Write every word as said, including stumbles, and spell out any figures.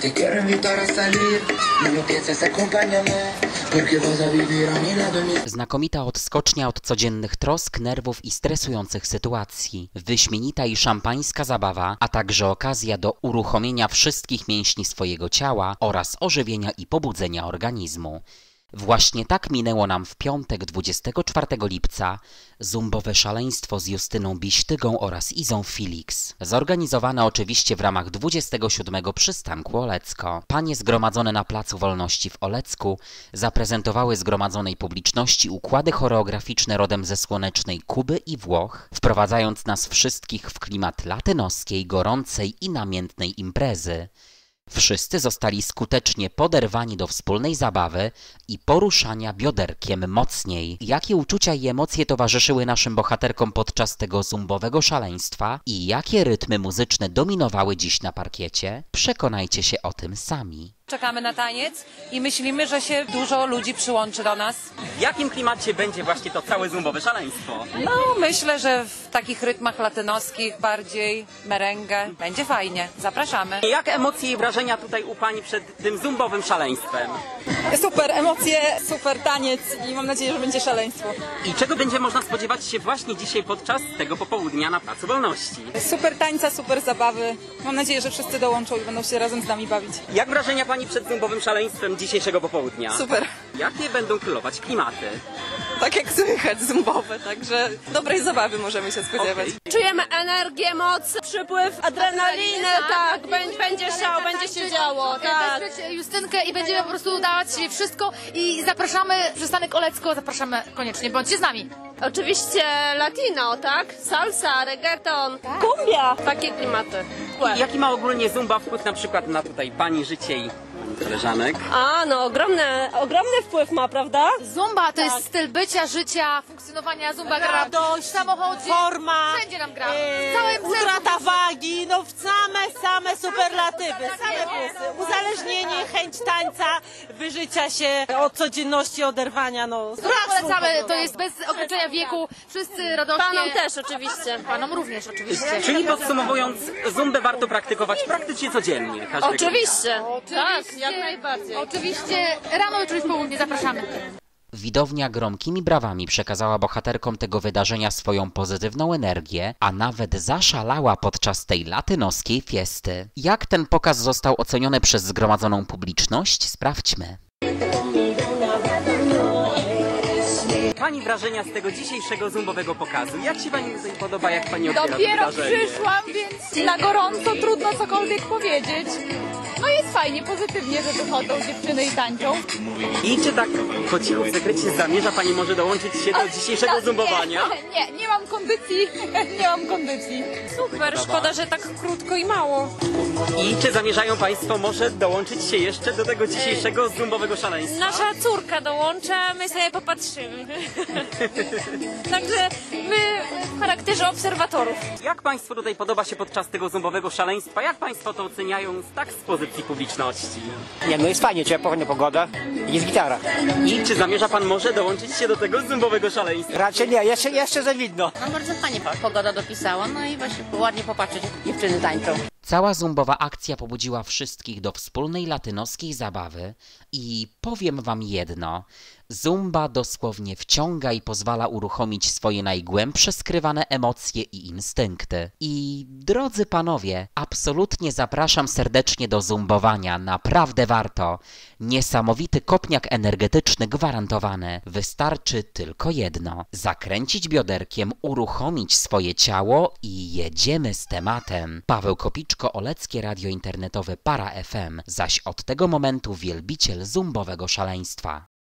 te quiero invitar a salir, no pienses acompáñame, porque vas a vivir a mi lado. Znakomita odskocznia od codziennych trosk, nerwów i stresujących sytuacji. Wyśmienita i szampańska zabawa, a także okazja do uruchomienia wszystkich mięśni swojego ciała oraz ożywienia i pobudzenia organizmu. Właśnie tak minęło nam w piątek dwudziestego czwartego lipca zumbowe szaleństwo z Justyną Biśtygą oraz Izą Felix. Zorganizowane oczywiście w ramach dwudziestego siódmego przystanku Olecko. Panie zgromadzone na Placu Wolności w Olecku zaprezentowały zgromadzonej publiczności układy choreograficzne rodem ze słonecznej Kuby i Włoch, wprowadzając nas wszystkich w klimat latynoskiej, gorącej i namiętnej imprezy. Wszyscy zostali skutecznie poderwani do wspólnej zabawy i poruszania bioderkiem mocniej. Jakie uczucia i emocje towarzyszyły naszym bohaterkom podczas tego zumbowego szaleństwa i jakie rytmy muzyczne dominowały dziś na parkiecie? Przekonajcie się o tym sami. Czekamy na taniec i myślimy, że się dużo ludzi przyłączy do nas. W jakim klimacie będzie właśnie to całe zumbowe szaleństwo? No, myślę, że w takich rytmach latynoskich bardziej merengę. Będzie fajnie. Zapraszamy. Jak emocje i wrażenia tutaj u Pani przed tym zumbowym szaleństwem? Super emocje, super taniec i mam nadzieję, że będzie szaleństwo. I czego będzie można spodziewać się właśnie dzisiaj podczas tego popołudnia na Placu Wolności? Super tańca, super zabawy. Mam nadzieję, że wszyscy dołączą i będą się razem z nami bawić. Jak wrażenia Pani przed zumbowym szaleństwem dzisiejszego popołudnia? Super. Jakie będą królować klimaty? Tak jak słychać, zumbowe, także dobrej zabawy możemy się spodziewać. Okay. Czujemy energię, moc, przypływ adrenaliny, tak, będzie, będzie szał, będzie się działo, tak. Wesprzeć Justynkę i będziemy po prostu dawać wszystko i zapraszamy, przystanek Olecko, zapraszamy koniecznie, bądźcie z nami. Oczywiście latino, tak? Salsa, reggaeton, kumbia, takie klimaty. I jaki ma ogólnie zumba wpływ na przykład na tutaj Pani życie i Pani koleżanek? A, no ogromny, ogromny wpływ ma, prawda? Zumba to jest styl bycia, życia, funkcjonowania, zumba gra w samochodzie, forma, wszędzie nam gra, e, w całym utrata wagi, no w same, same superlatywy, same plusy. Uzależnienie, chęć tańca, wyżycia się od codzienności, oderwania, no. Polecamy, to jest bez ograniczenia wieku, wszyscy radośnie. Panom też oczywiście. Panom również oczywiście. Czyli podsumowując, zumbę warto praktykować praktycznie codziennie. każdego Oczywiście, Oczywiście. tak, jak najbardziej. Oczywiście rano, wieczór i w południe zapraszamy. Widownia gromkimi brawami przekazała bohaterkom tego wydarzenia swoją pozytywną energię, a nawet zaszalała podczas tej latynoskiej fiesty. Jak ten pokaz został oceniony przez zgromadzoną publiczność? Sprawdźmy. Pani wrażenia z tego dzisiejszego zumbowego pokazu? Jak się Pani tutaj podoba, jak Pani odbiera to Dopiero wydarzenie? przyszłam, więc na gorąco trudno cokolwiek powiedzieć. No jest fajnie, pozytywnie, że wychodzą dziewczyny i tańczą. I czy tak po cichu w sekrecie zamierza Pani może dołączyć się do dzisiejszego No, zumbowania? Nie, nie, nie mam kondycji, nie mam kondycji. Super, szkoda, że tak krótko i mało. I czy zamierzają Państwo może dołączyć się jeszcze do tego dzisiejszego zumbowego szaleństwa? Nasza córka dołącza, my sobie popatrzymy. Także my w charakterze obserwatorów. Jak Państwu tutaj podoba się podczas tego zumbowego szaleństwa? Jak Państwo to oceniają z tak z pozycji publiczności? Nie, no jest fajnie, ciepła pogoda, jest gitara. I czy zamierza Pan może dołączyć się do tego zumbowego szaleństwa? Raczej nie, jeszcze, jeszcze za widno. No bardzo fajnie pogoda dopisała, no i właśnie ładnie popatrzeć, jak dziewczyny tańczą. Cała zumbowa akcja pobudziła wszystkich do wspólnej latynoskiej zabawy i powiem wam jedno, zumba dosłownie wciąga i pozwala uruchomić swoje najgłębsze skrywane emocje i instynkty. I drodzy panowie, absolutnie zapraszam serdecznie do zumbowania, naprawdę warto. Niesamowity kopniak energetyczny gwarantowany. Wystarczy tylko jedno, zakręcić bioderkiem, uruchomić swoje ciało i jedziemy z tematem. Paweł Kopiczko, Oleckie Radio Internetowe Para F M, zaś od tego momentu wielbiciel zumbowego szaleństwa.